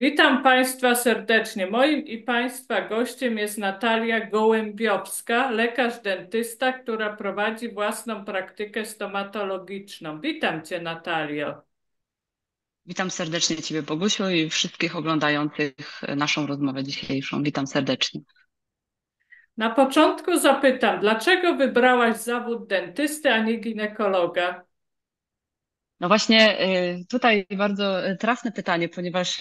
Witam Państwa serdecznie. Moim i Państwa gościem jest Natalia Gołębiowska, lekarz dentysta, która prowadzi własną praktykę stomatologiczną. Witam Cię, Natalio. Witam serdecznie Ciebie, Bogusiu, i wszystkich oglądających naszą rozmowę dzisiejszą. Witam serdecznie. Na początku zapytam, dlaczego wybrałaś zawód dentysty, a nie ginekologa? No właśnie, tutaj bardzo trafne pytanie, ponieważ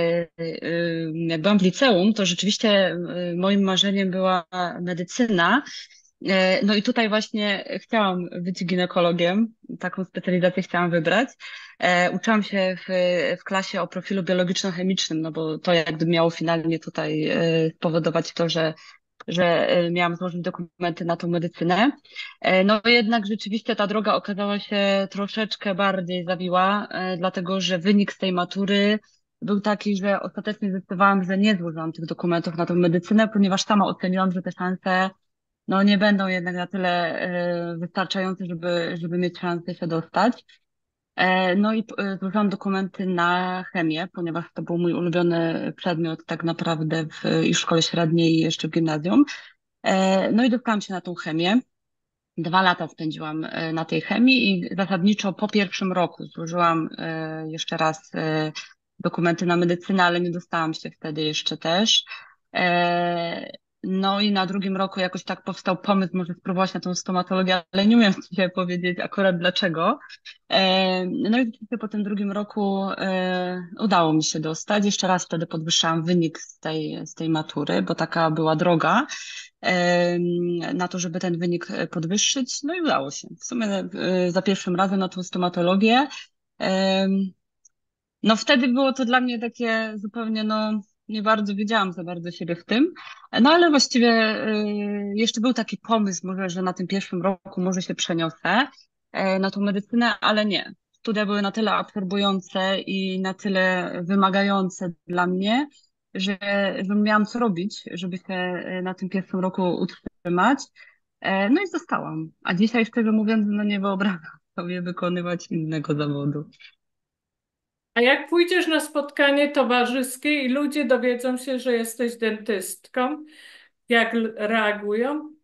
jak byłam w liceum, to rzeczywiście moim marzeniem była medycyna. No i tutaj właśnie chciałam być ginekologiem, taką specjalizację chciałam wybrać. Uczyłam się w klasie o profilu biologiczno-chemicznym, no bo to jakby miało finalnie tutaj spowodować to, że miałam złożyć dokumenty na tą medycynę. No jednak rzeczywiście ta droga okazała się troszeczkę bardziej zawiła, dlatego że wynik z tej matury był taki, że ostatecznie zdecydowałam, że nie złożyłam tych dokumentów na tą medycynę, ponieważ sama oceniłam, że te szanse no nie będą jednak na tyle wystarczające, żeby mieć szansę się dostać. No i złożyłam dokumenty na chemię, ponieważ to był mój ulubiony przedmiot tak naprawdę i w szkole średniej i jeszcze w gimnazjum. No i dostałam się na tą chemię. 2 lata spędziłam na tej chemii i zasadniczo po pierwszym roku złożyłam jeszcze raz dokumenty na medycynę, ale nie dostałam się wtedy jeszcze też. E, No i na drugim roku jakoś tak powstał pomysł, może spróbować na tą stomatologię, ale nie umiem dzisiaj powiedzieć akurat dlaczego. No i rzeczywiście po tym drugim roku udało mi się dostać. Jeszcze raz wtedy podwyższałam wynik z tej matury, bo taka była droga na to, żeby ten wynik podwyższyć. No i udało się. W sumie za pierwszym razem na tą stomatologię. Em, No wtedy było to dla mnie takie zupełnie, no nie bardzo wiedziałam za bardzo siebie w tym. No ale właściwie jeszcze był taki pomysł może, że na tym pierwszym roku może się przeniosę na tą medycynę, ale nie. Studia były na tyle absorbujące i na tyle wymagające dla mnie, że, że miałam co robić, żeby się na tym pierwszym roku utrzymać. No i zostałam. A dzisiaj, szczerze mówiąc, no nie wyobrażam sobie wykonywać innego zawodu. A jak pójdziesz na spotkanie towarzyskie i ludzie dowiedzą się, że jesteś dentystką, jak reagują?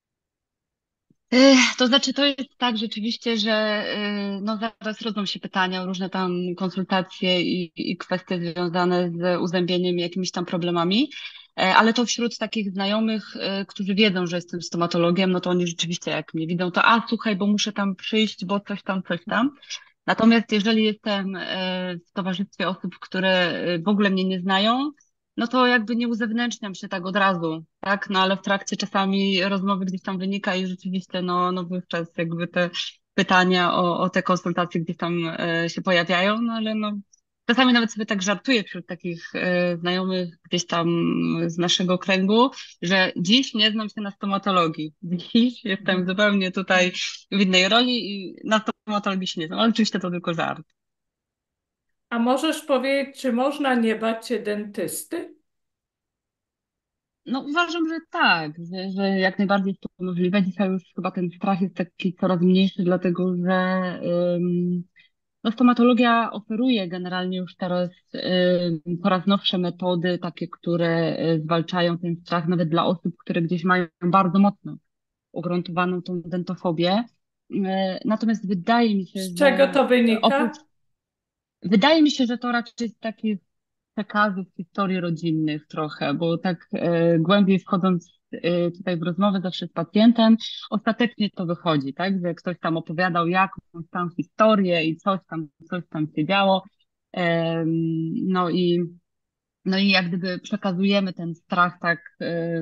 To znaczy, to jest tak rzeczywiście, że no zaraz rodzą się pytania, różne tam konsultacje i kwestie związane z uzębieniem i jakimiś tam problemami, ale to wśród takich znajomych, którzy wiedzą, że jestem stomatologiem, no to oni rzeczywiście jak mnie widzą, to słuchaj, bo muszę tam przyjść, bo coś tam, coś tam. Natomiast jeżeli jestem w towarzystwie osób, które w ogóle mnie nie znają, no to jakby nie uzewnętrzniam się tak od razu, tak? No ale w trakcie czasami rozmowy gdzieś tam wynika i rzeczywiście, no wówczas jakby te pytania o te konsultacje gdzieś tam się pojawiają, no ale no czasami nawet sobie tak żartuję wśród takich znajomych gdzieś tam z naszego kręgu, że dziś nie znam się na stomatologii. Dziś jestem zupełnie tutaj w innej roli i na stomatologii się nie znam, ale oczywiście to tylko żart. A możesz powiedzieć, czy można nie bać się dentysty? No uważam, że tak, że jak najbardziej jest to możliwe. Dzisiaj już chyba ten strach jest taki coraz mniejszy, dlatego że no, stomatologia oferuje generalnie już teraz coraz nowsze metody, takie, które zwalczają ten strach nawet dla osób, które gdzieś mają bardzo mocno ugruntowaną tą dentofobię. Natomiast wydaje mi się, Z czego że to oprócz, wynika? wydaje mi się, że to raczej jest taki przekazów historii rodzinnych trochę, bo tak głębiej wchodząc tutaj w rozmowę zawsze z pacjentem, ostatecznie to wychodzi, tak, że ktoś tam opowiadał jakąś tam historię i coś tam się działo. Em, no i, no i jak gdyby przekazujemy ten strach tak,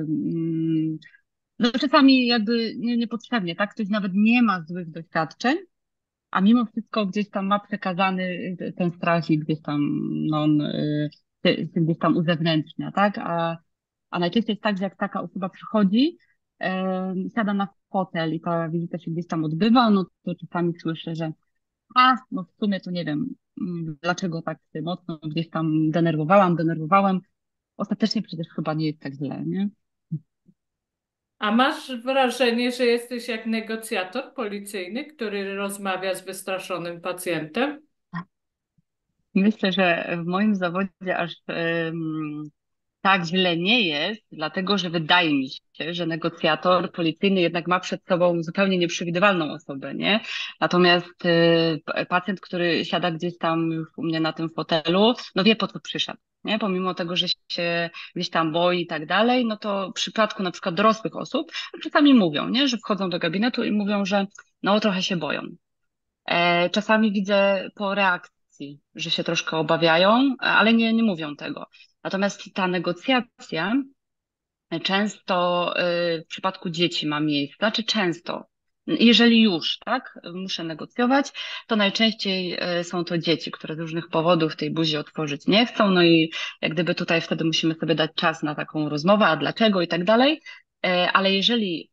no czasami jakby niepotrzebnie, tak, ktoś nawet nie ma złych doświadczeń, a mimo wszystko gdzieś tam ma przekazany ten strach i gdzieś tam no, on się gdzieś tam uzewnętrznia, tak? A najczęściej jest tak, że jak taka osoba przychodzi, siada na fotel i ta wizyta się gdzieś tam odbywa, no to czasami słyszę, że no w sumie to nie wiem, dlaczego tak się mocno gdzieś tam denerwowałem. Ostatecznie przecież chyba nie jest tak źle, nie? A masz wrażenie, że jesteś jak negocjator policyjny, który rozmawia z wystraszonym pacjentem? Myślę, że w moim zawodzie aż tak źle nie jest, dlatego że wydaje mi się, że negocjator policyjny jednak ma przed sobą zupełnie nieprzewidywalną osobę, nie? Natomiast pacjent, który siada gdzieś tam już u mnie na tym fotelu, no wie po co przyszedł, nie? Pomimo tego, że się gdzieś tam boi i tak dalej, no to w przypadku na przykład dorosłych osób, czasami mówią, nie? Że wchodzą do gabinetu i mówią, że no trochę się boją. Czasami widzę po reakcji, że się troszkę obawiają, ale nie mówią tego. Natomiast ta negocjacja często w przypadku dzieci ma miejsce, znaczy często. Jeżeli już, tak, muszę negocjować, to najczęściej są to dzieci, które z różnych powodów tej buzi otworzyć nie chcą, no i jak gdyby tutaj wtedy musimy sobie dać czas na taką rozmowę, a dlaczego i tak dalej. Ale jeżeli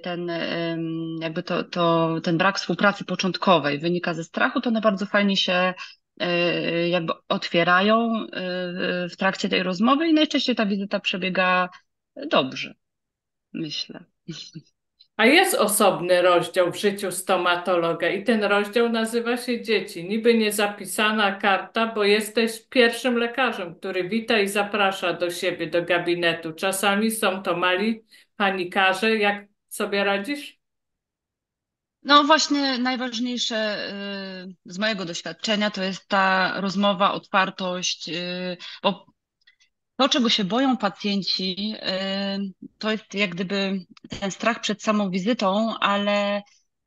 ten brak współpracy początkowej wynika ze strachu, to one bardzo fajnie się jakby otwierają w trakcie tej rozmowy i najczęściej ta wizyta przebiega dobrze, myślę. A jest osobny rozdział w życiu stomatologa i ten rozdział nazywa się dzieci. Niby nie zapisana karta, bo jesteś pierwszym lekarzem, który wita i zaprasza do siebie, do gabinetu. Czasami są to mali panikarze. Jak sobie radzisz? No właśnie najważniejsze z mojego doświadczenia to jest ta rozmowa, otwartość, bo to, czego się boją pacjenci, to jest jak gdyby ten strach przed samą wizytą, ale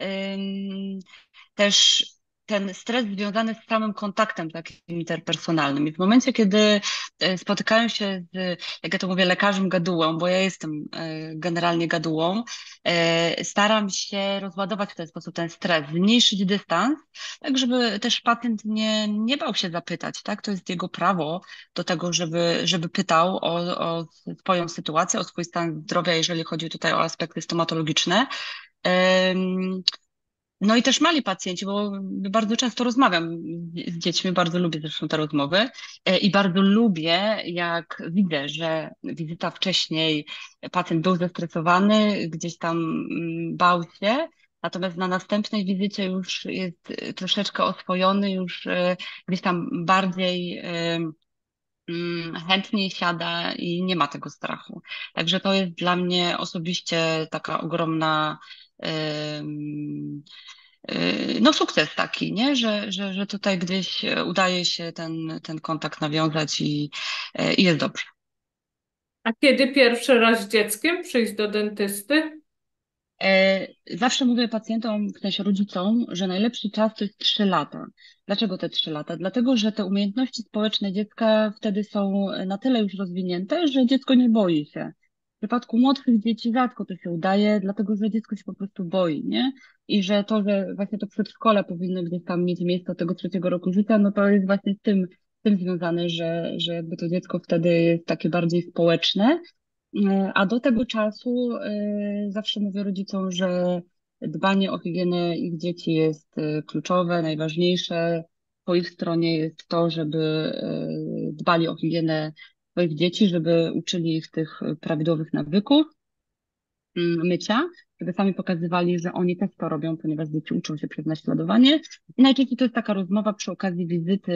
też ten stres związany z samym kontaktem takim interpersonalnym. I w momencie, kiedy spotykają się z, jak ja to mówię, lekarzem gadułą, bo ja jestem generalnie gadułą, staram się rozładować w ten sposób ten stres, zmniejszyć dystans, tak żeby też pacjent nie bał się zapytać, tak? To jest jego prawo do tego, żeby pytał o swoją sytuację, o swój stan zdrowia, jeżeli chodzi tutaj o aspekty stomatologiczne. No i też mali pacjenci, bo bardzo często rozmawiam z dziećmi, bardzo lubię zresztą te rozmowy i bardzo lubię, jak widzę, że wizyta wcześniej pacjent był zestresowany, gdzieś tam bał się, natomiast na następnej wizycie już jest troszeczkę oswojony, już gdzieś tam bardziej chętniej siada i nie ma tego strachu. Także to jest dla mnie osobiście taka ogromna no sukces taki, nie? Że tutaj gdzieś udaje się ten kontakt nawiązać i jest dobrze. A kiedy pierwszy raz z dzieckiem przyjść do dentysty? Zawsze mówię pacjentom, w sensie rodzicom, że najlepszy czas to jest 3 lata. Dlaczego te 3 lata? Dlatego, że te umiejętności społeczne dziecka wtedy są na tyle już rozwinięte, że dziecko nie boi się. W przypadku młodszych dzieci rzadko to się udaje, dlatego że dziecko się po prostu boi, nie? I że to, że właśnie to przedszkole powinno gdzieś tam mieć miejsce od tego 3. roku życia, no to jest właśnie z tym związane, że jakby to dziecko wtedy jest takie bardziej społeczne. A do tego czasu zawsze mówię rodzicom, że dbanie o higienę ich dzieci jest kluczowe, najważniejsze. Po ich stronie jest to, żeby dbali o higienę swoich dzieci, żeby uczyli ich tych prawidłowych nawyków mycia, żeby sami pokazywali, że oni też to robią, ponieważ dzieci uczą się przez naśladowanie. I najczęściej to jest taka rozmowa przy okazji wizyty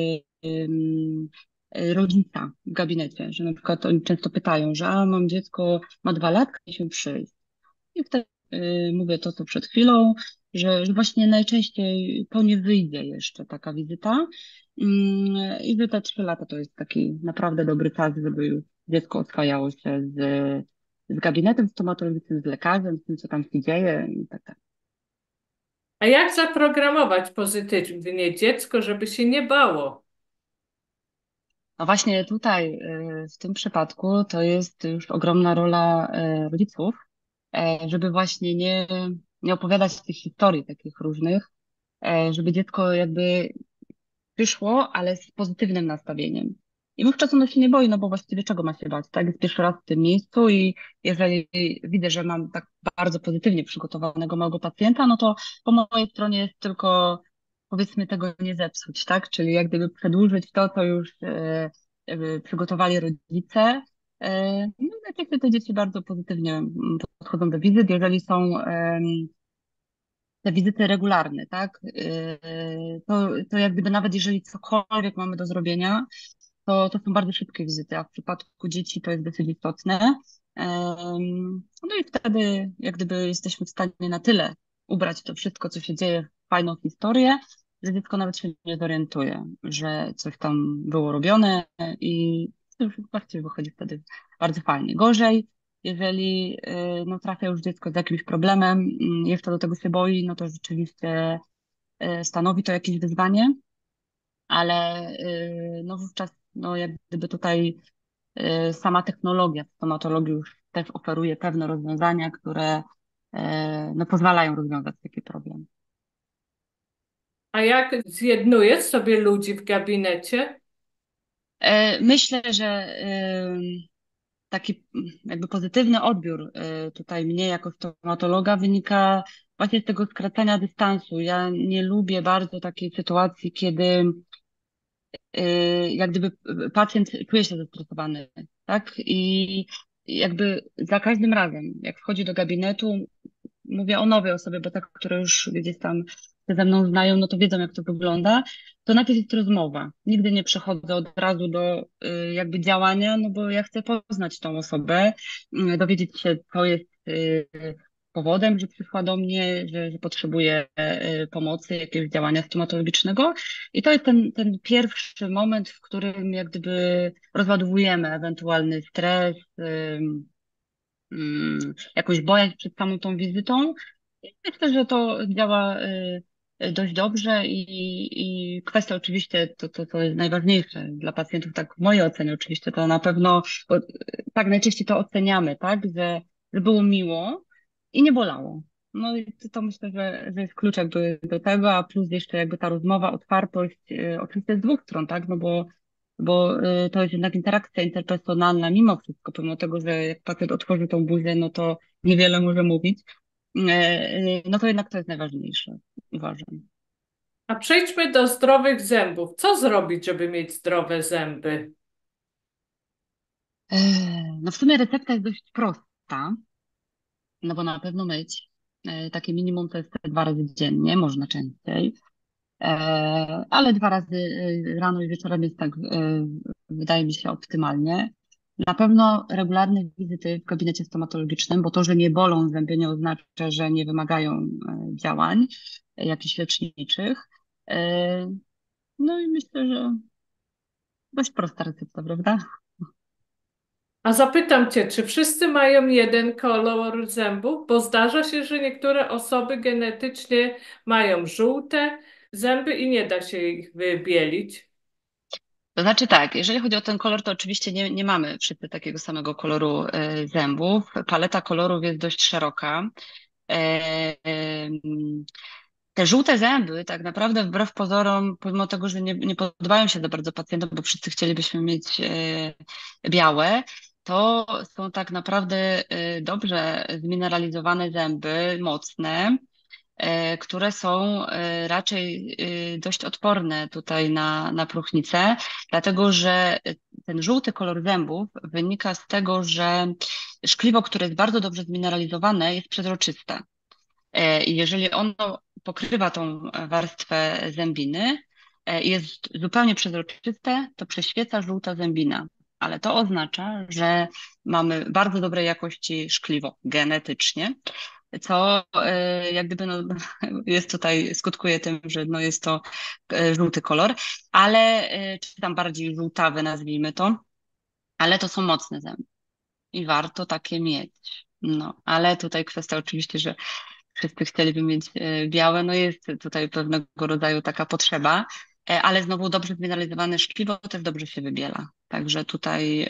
rodzica w gabinecie, że na przykład oni często pytają, że mam dziecko, ma 2 latka, się przyjść. I wtedy mówię to, co przed chwilą, że właśnie najczęściej to nie wyjdzie jeszcze taka wizyta. I że te 3 lata to jest taki naprawdę dobry czas, żeby już dziecko oswajało się z gabinetem stomatologicznym, z lekarzem, z tym, co tam się dzieje i tak dalej. A jak zaprogramować pozytywnie dziecko, żeby się nie bało? No właśnie tutaj w tym przypadku to jest już ogromna rola rodziców, żeby właśnie nie opowiadać tych historii takich różnych, żeby dziecko jakby przyszło, ale z pozytywnym nastawieniem. I wówczas ono się nie boi, no bo właściwie czego ma się bać, tak? Jest pierwszy raz w tym miejscu i jeżeli widzę, że mam tak bardzo pozytywnie przygotowanego małego pacjenta, no to po mojej stronie jest tylko powiedzmy tego nie zepsuć, tak? Czyli jak gdyby przedłużyć to, co już przygotowali rodzice. No i najczęściej te dzieci bardzo pozytywnie podchodzą do wizyt, jeżeli są te wizyty regularne, tak? To jak gdyby nawet jeżeli cokolwiek mamy do zrobienia, to są bardzo szybkie wizyty, a w przypadku dzieci to jest dosyć istotne. No i wtedy jak gdyby jesteśmy w stanie na tyle ubrać to wszystko, co się dzieje w fajną historię, że dziecko nawet się nie zorientuje, że coś tam było robione i to już właściwie wychodzi wtedy bardzo fajnie. Gorzej, jeżeli no, trafia już dziecko z jakimś problemem, jeszcze do tego się boi, no to rzeczywiście stanowi to jakieś wyzwanie, ale no wówczas no jak gdyby tutaj sama technologia w stomatologii już też oferuje pewne rozwiązania, które no pozwalają rozwiązać taki problem. A jak zjednujesz sobie ludzi w gabinecie? Myślę, że taki jakby pozytywny odbiór tutaj mnie jako stomatologa wynika właśnie z tego skracania dystansu. Ja nie lubię bardzo takiej sytuacji, kiedy jak gdyby pacjent czuje się zestresowany, tak? I jakby za każdym razem, jak wchodzi do gabinetu, mówię o nowej osobie, bo tak, które już gdzieś tam się ze mną znają, no to wiedzą, jak to wygląda, to najpierw jest rozmowa. Nigdy nie przechodzę od razu do jakby działania, no bo ja chcę poznać tą osobę, dowiedzieć się, co jest powodem, że przyszła do mnie, że potrzebuje pomocy, jakiegoś działania stomatologicznego. I to jest ten pierwszy moment, w którym jak gdyby rozładowujemy ewentualny stres, jakąś bojaźń przed samą tą wizytą. Myślę, że to działa dość dobrze i kwestia oczywiście, to jest najważniejsze dla pacjentów, tak w mojej ocenie oczywiście, to na pewno, bo tak najczęściej to oceniamy, tak, że było miło i nie bolało. No i to myślę, że jest klucz jakby do tego, a plus jeszcze jakby ta rozmowa, otwartość, oczywiście z dwóch stron, tak, no bo to jest jednak interakcja interpersonalna mimo wszystko, pomimo tego, że jak pacjent otworzy tą buzię, no to niewiele może mówić, no to jednak to jest najważniejsze, uważam. A przejdźmy do zdrowych zębów. Co zrobić, żeby mieć zdrowe zęby? No w sumie recepta jest dość prosta, no bo na pewno myć. Takie minimum to jest te 2 razy dziennie, można częściej. Ale 2 razy rano i wieczorem jest tak, wydaje mi się, optymalnie. Na pewno regularne wizyty w gabinecie stomatologicznym, bo to, że nie bolą zęby, nie oznacza, że nie wymagają działań jakichś leczniczych. E, No i myślę, że dość prosta recepta, prawda? A zapytam cię, czy wszyscy mają jeden kolor zębów? Bo zdarza się, że niektóre osoby genetycznie mają żółte zęby i nie da się ich wybielić. To znaczy tak, jeżeli chodzi o ten kolor, to oczywiście nie mamy wszyscy takiego samego koloru zębów. Paleta kolorów jest dość szeroka. E, em, Te żółte zęby, tak naprawdę wbrew pozorom, pomimo tego, że nie podobają się za bardzo pacjentom, bo wszyscy chcielibyśmy mieć białe, to są tak naprawdę dobrze zmineralizowane zęby, mocne, które są raczej dość odporne tutaj na próchnicę, dlatego że ten żółty kolor zębów wynika z tego, że szkliwo, które jest bardzo dobrze zmineralizowane, jest przezroczyste. I jeżeli ono pokrywa tą warstwę zębiny i jest zupełnie przezroczyste, to prześwieca żółta zębina. Ale to oznacza, że mamy bardzo dobrej jakości szkliwo genetycznie, co jak gdyby no, jest tutaj, skutkuje tym, że no, jest to żółty kolor, ale czy tam bardziej żółtawy, nazwijmy to, ale to są mocne zęby i warto takie mieć. No, ale tutaj kwestia oczywiście, że wszyscy chcieliby mieć białe, no jest tutaj pewnego rodzaju taka potrzeba, ale znowu dobrze zmineralizowane szkliwo też dobrze się wybiela. Także tutaj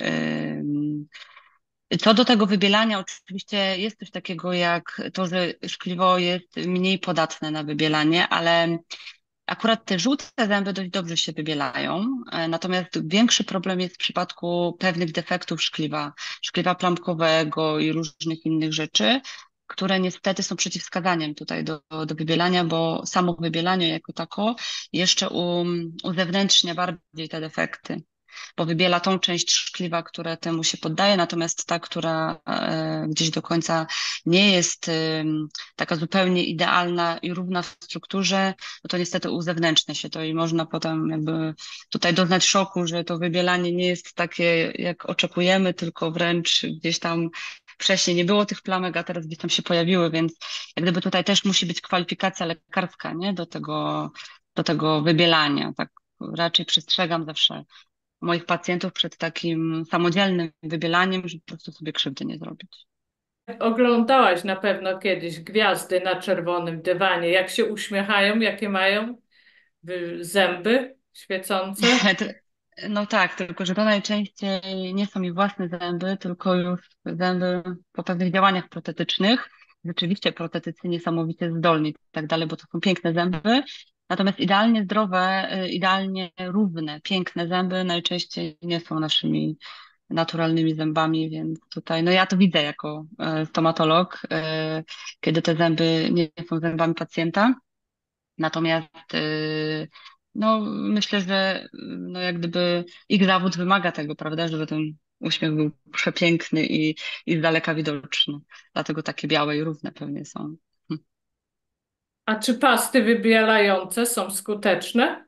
co do tego wybielania, oczywiście jest coś takiego jak to, że szkliwo jest mniej podatne na wybielanie, ale akurat te żółte zęby dość dobrze się wybielają, natomiast większy problem jest w przypadku pewnych defektów szkliwa plamkowego i różnych innych rzeczy, które niestety są przeciwwskazaniem tutaj do wybielania, bo samo wybielanie jako tako jeszcze uzewnętrznia bardziej te defekty. bo wybiela tą część szkliwa, która temu się poddaje, natomiast ta, która gdzieś do końca nie jest taka zupełnie idealna i równa w strukturze, no to niestety uzewnętrznia się to i można potem jakby tutaj doznać szoku, że to wybielanie nie jest takie, jak oczekujemy, tylko wręcz gdzieś tam wcześniej nie było tych plamek, a teraz gdzieś tam się pojawiły, więc jak gdyby tutaj też musi być kwalifikacja lekarska, nie? Do tego wybielania. Tak raczej przestrzegam zawsze moich pacjentów przed takim samodzielnym wybielaniem, żeby po prostu sobie krzywdy nie zrobić. Oglądałaś na pewno kiedyś gwiazdy na czerwonym dywanie, jak się uśmiechają, jakie mają zęby świecące. No tak, tylko że to najczęściej nie są ich własne zęby, tylko już zęby po pewnych działaniach protetycznych. Rzeczywiście protetycy niesamowicie zdolni i tak dalej, bo to są piękne zęby. Natomiast idealnie zdrowe, idealnie równe, piękne zęby najczęściej nie są naszymi naturalnymi zębami, więc tutaj, no ja to widzę jako stomatolog, kiedy te zęby nie są zębami pacjenta. Natomiast no, myślę, że no, jak gdyby ich zawód wymaga tego, prawda, żeby ten uśmiech był przepiękny i z daleka widoczny. Dlatego takie białe i równe pewnie są. A czy pasty wybielające są skuteczne?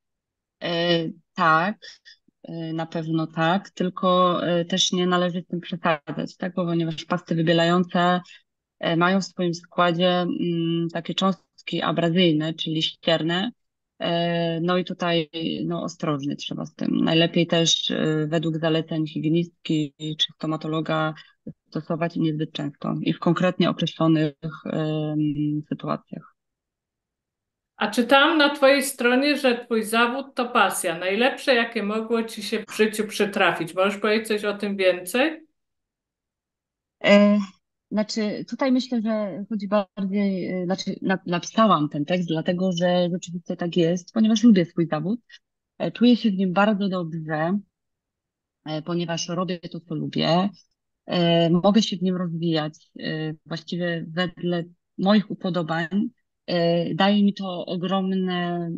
Tak, na pewno tak, tylko też nie należy z tym przesadzać, tak, bo ponieważ pasty wybielające mają w swoim składzie takie cząstki abrazyjne, czyli ścierne. No i tutaj no, ostrożnie trzeba z tym. Najlepiej też według zaleceń higienistki czy stomatologa stosować niezbyt często i w konkretnie określonych sytuacjach. A czytałam na twojej stronie, że twój zawód to pasja, najlepsze jakie mogło ci się w życiu przytrafić. Możesz powiedzieć coś o tym więcej? E, Znaczy, tutaj myślę, że chodzi bardziej, napisałam ten tekst, dlatego że rzeczywiście tak jest, ponieważ lubię swój zawód. Czuję się w nim bardzo dobrze, ponieważ robię to, co lubię. Mogę się w nim rozwijać, właściwie wedle moich upodobań. Daje mi to ogromne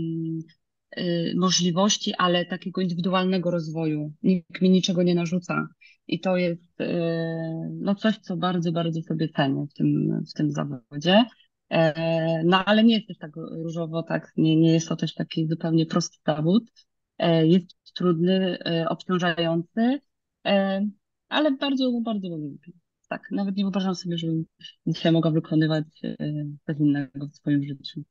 możliwości, ale takiego indywidualnego rozwoju. Nikt mi niczego nie narzuca. I to jest no coś, co bardzo, bardzo sobie cenię w tym zawodzie. No ale nie jest też tak różowo, tak, nie jest to też taki zupełnie prosty zawód. Jest trudny, obciążający, e, ale bardzo, bardzo go lubię. Tak, nawet nie wyobrażam sobie, żebym dzisiaj mogła wykonywać coś innego w swoim życiu.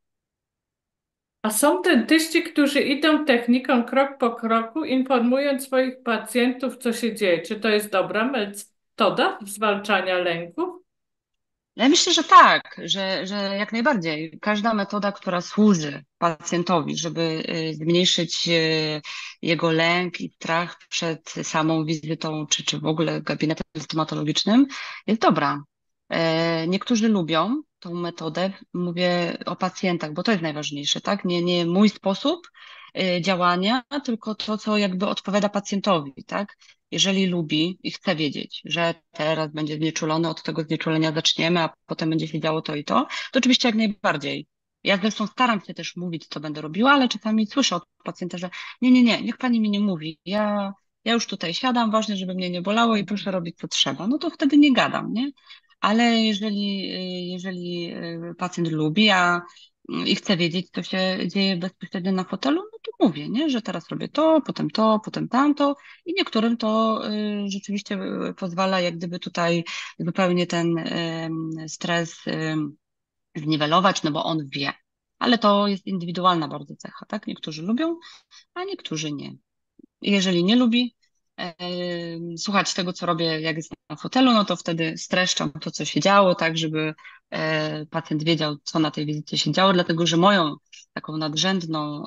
A są dentyści, którzy idą techniką krok po kroku, informując swoich pacjentów, co się dzieje. Czy to jest dobra metoda zwalczania lęków? Ja myślę, że tak, że jak najbardziej. Każda metoda, która służy pacjentowi, żeby zmniejszyć jego lęk i strach przed samą wizytą, czy w ogóle gabinetem stomatologicznym, jest dobra. Niektórzy lubią tą metodę, mówię o pacjentach, bo to jest najważniejsze, tak? Nie mój sposób działania, tylko to, co jakby odpowiada pacjentowi, tak? Jeżeli lubi i chce wiedzieć, że teraz będzie znieczulony, od tego znieczulenia zaczniemy, a potem będzie się działo to i to oczywiście jak najbardziej. Ja zresztą staram się też mówić, co będę robiła, ale czasami słyszę od pacjenta, że nie, niech pani mi nie mówi. Ja już tutaj siadam, ważne, żeby mnie nie bolało i proszę robić, co trzeba. No to wtedy nie gadam, nie? Ale jeżeli pacjent lubi, i chcę wiedzieć, co się dzieje bezpośrednio na fotelu, no to mówię, nie? Że teraz robię to, potem tamto i niektórym to rzeczywiście pozwala jak gdyby tutaj zupełnie ten stres zniwelować, no bo on wie. Ale to jest indywidualna bardzo cecha, tak? Niektórzy lubią, a niektórzy nie. Jeżeli nie lubi słuchać tego, co robię, jak jest na fotelu, no to wtedy streszczam to, co się działo, tak, żeby pacjent wiedział, co na tej wizycie się działo, dlatego że moją taką nadrzędną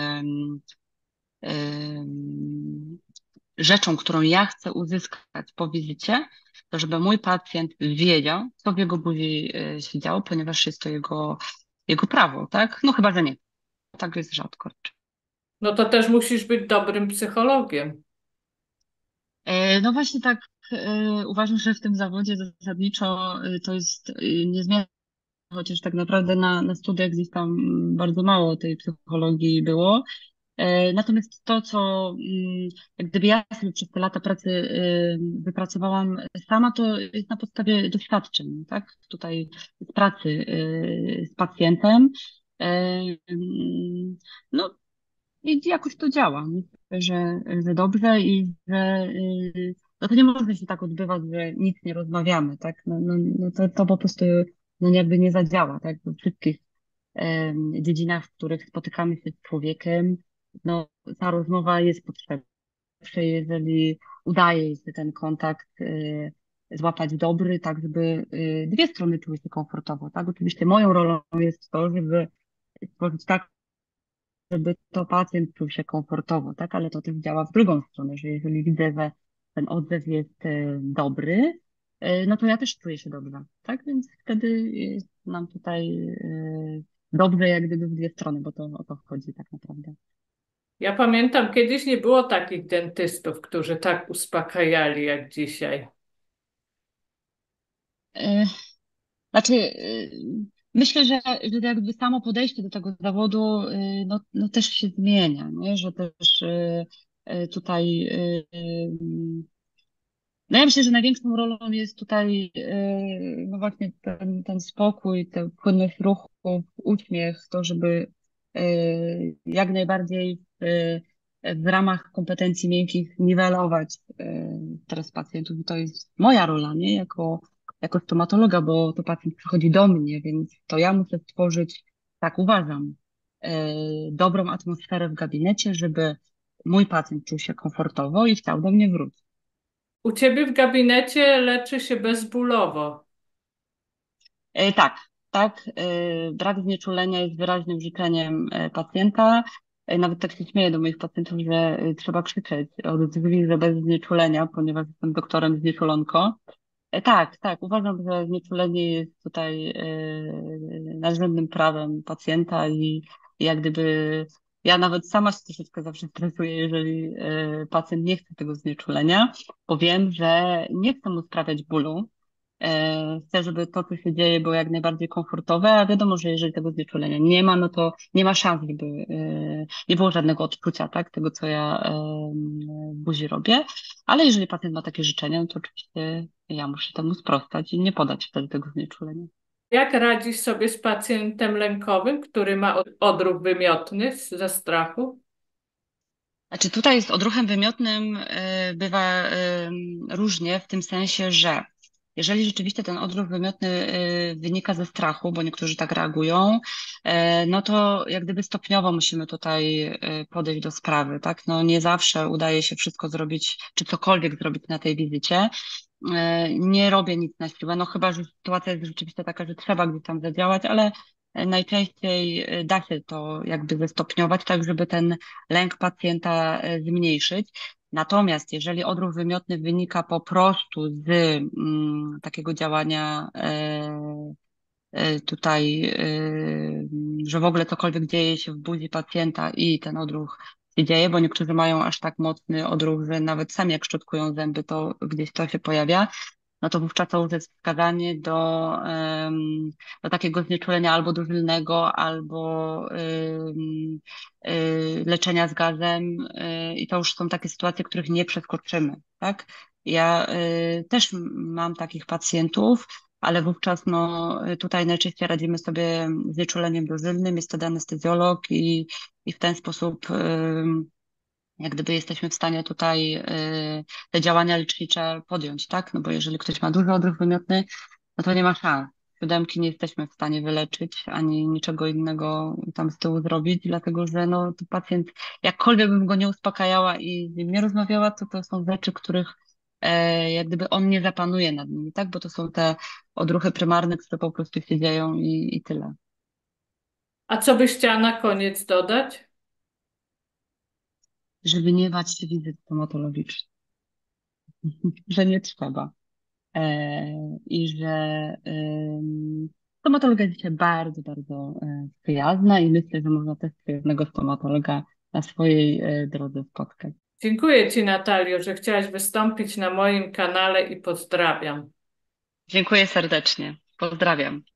em, rzeczą, którą ja chcę uzyskać po wizycie, to żeby mój pacjent wiedział, co w jego buzi się działo, ponieważ jest to jego prawo, tak? No chyba, że nie. Tak jest rzadko. No to też musisz być dobrym psychologiem. No właśnie tak uważam, że w tym zawodzie zasadniczo to jest niezmienne, chociaż tak naprawdę na studiach gdzieś tam bardzo mało tej psychologii było. Natomiast to, co jak gdyby ja sobie przez te lata pracy wypracowałam sama, to jest na podstawie doświadczeń, tak? Tutaj z pracy z pacjentem. Ym, No i jakoś to działa. Myślę, że dobrze i że no to nie może się tak odbywać, że nic nie rozmawiamy, tak? No to po prostu no jakby nie zadziała, tak? We wszystkich dziedzinach, w których spotykamy się z człowiekiem, no ta rozmowa jest potrzebna. Jeżeli udaje się ten kontakt złapać dobry, tak żeby dwie strony czuły się komfortowo, tak? Oczywiście moją rolą jest to, żeby stworzyć tak, żeby to pacjent czuł się komfortowo, tak? Ale to też działa w drugą stronę, że jeżeli widzę, że ten odzew jest dobry, no to ja też czuję się dobrze, tak? Więc wtedy jest nam tutaj dobrze jak gdyby w dwie strony, bo to o to chodzi tak naprawdę. Ja pamiętam, kiedyś nie było takich dentystów, którzy tak uspokajali jak dzisiaj. E, Znaczy, myślę, że jakby samo podejście do tego zawodu, no też się zmienia, nie? Że też tutaj no ja myślę, że największą rolą jest tutaj no właśnie ten spokój, tę płynność ruchu, uśmiech, to, żeby e, jak najbardziej w ramach kompetencji miękkich niwelować stres pacjentów. I to jest moja rola, nie? Jako stomatologa, bo to pacjent przychodzi do mnie, więc to ja muszę stworzyć, tak uważam, dobrą atmosferę w gabinecie, żeby mój pacjent czuł się komfortowo i chciał do mnie wrócić. U ciebie w gabinecie leczy się bezbólowo. Tak, tak. Brak znieczulenia jest wyraźnym życzeniem pacjenta. Nawet tak się śmieję do moich pacjentów, że trzeba krzyczeć od drzwi, że bez znieczulenia, ponieważ jestem doktorem znieczulonko. Tak, tak. Uważam, że znieczulenie jest tutaj nadrzędnym prawem pacjenta i jak gdyby ja nawet sama się troszeczkę zawsze stresuję, jeżeli pacjent nie chce tego znieczulenia, bo wiem, że nie chcę mu sprawiać bólu. Chcę, żeby to, co się dzieje, było jak najbardziej komfortowe, a wiadomo, że jeżeli tego znieczulenia nie ma, no to nie ma szans, żeby nie było żadnego odczucia, tak, tego, co ja w buzi robię. Ale jeżeli pacjent ma takie życzenia, no to oczywiście ja muszę temu sprostać i nie podać wtedy tego znieczulenia. Jak radzisz sobie z pacjentem lękowym, który ma odruch wymiotny ze strachu? Znaczy tutaj z odruchem wymiotnym bywa różnie w tym sensie, że jeżeli rzeczywiście ten odruch wymiotny wynika ze strachu, bo niektórzy tak reagują, no to jak gdyby stopniowo musimy tutaj podejść do sprawy, tak? No nie zawsze udaje się wszystko zrobić, czy cokolwiek zrobić na tej wizycie. Nie robię nic na siłę, no chyba, że sytuacja jest rzeczywiście taka, że trzeba gdzieś tam zadziałać, ale najczęściej da się to jakby zestopniować, tak żeby ten lęk pacjenta zmniejszyć. Natomiast jeżeli odruch wymiotny wynika po prostu z takiego działania tutaj, że w ogóle cokolwiek dzieje się w buzi pacjenta i ten odruch się dzieje, bo niektórzy mają aż tak mocny odruch, że nawet sami jak szczotkują zęby, to gdzieś to się pojawia, no to wówczas to już jest wskazanie do takiego znieczulenia albo dożylnego, albo leczenia z gazem i to już są takie sytuacje, których nie przeskoczymy, tak? Ja też mam takich pacjentów, ale wówczas no, tutaj najczęściej radzimy sobie z nieczuleniem dożylnym, jest wtedy anestezjolog i w ten sposób jak gdyby jesteśmy w stanie tutaj te działania lecznicze podjąć, tak? No bo jeżeli ktoś ma duży odruch wymiotny, no to nie ma szans. Siódemki nie jesteśmy w stanie wyleczyć, ani niczego innego tam z tyłu zrobić, dlatego że no, to pacjent, jakkolwiek bym go nie uspokajała i z nim nie rozmawiała, to są rzeczy, których jak gdyby on nie zapanuje nad nimi, tak? Bo to są te odruchy prymarne, które po prostu się dzieją i tyle. A co byś chciała na koniec dodać? Żeby nie bać się wizyt stomatologicznych, że nie trzeba. I że stomatologa jest dzisiaj bardzo, bardzo przyjazna i myślę, że można też przyjaznego stomatologa na swojej drodze spotkać. Dziękuję Ci, Natalio, że chciałaś wystąpić na moim kanale i pozdrawiam. Dziękuję serdecznie. Pozdrawiam.